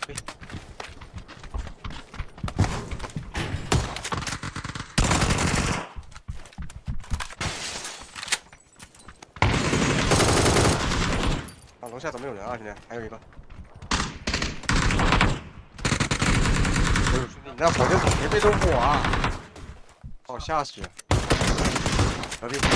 啊，楼下怎么有人啊？兄弟，还有一个。哎呦，兄弟，你那火箭筒别背着我啊！把我吓死！隔壁。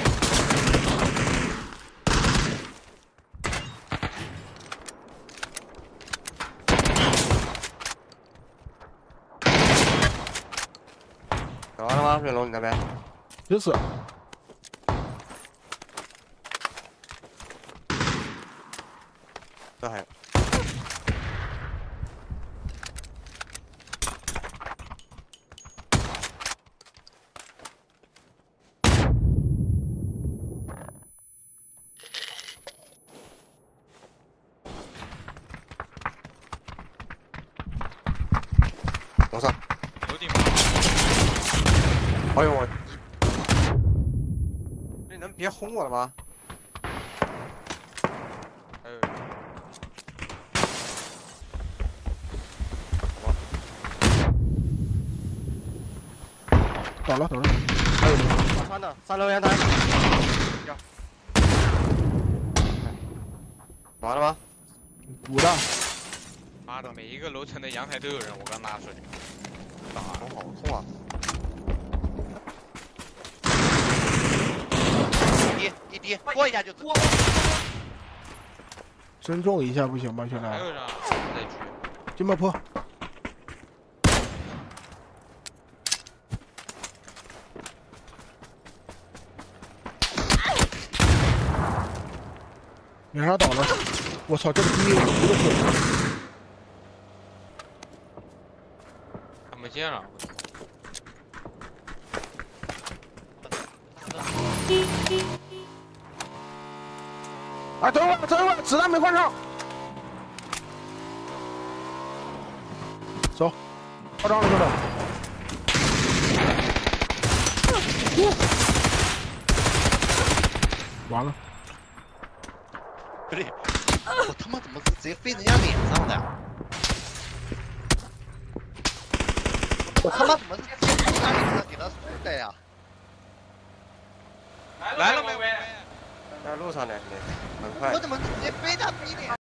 打完了吗？远龙，你那边？ 就是。 这还有。楼上。 楼顶。 哎呦我！你能别轰我了吗？ 还有。 倒了。还有大川的3楼阳台。要。完了吗 5的。 妈的，每一个楼层的阳台都有人，我刚拿出去。 打得好痛啊！ 一滴，过一下就走。 尊重一下不行吗，兄弟？ 还有人啊，再去。 金毛坡。脸上倒了，我操，这个逼一个准。 看不见了。 哎，等会儿，子弹没换上。走，爆炸了，兄弟。完了。 不对，我他妈怎么直接飞人家脸上的？我他妈怎么是直接飞他脸上给他输的呀？ 来了没？ 在路上呢，很快。 我怎么直接飞他逼脸？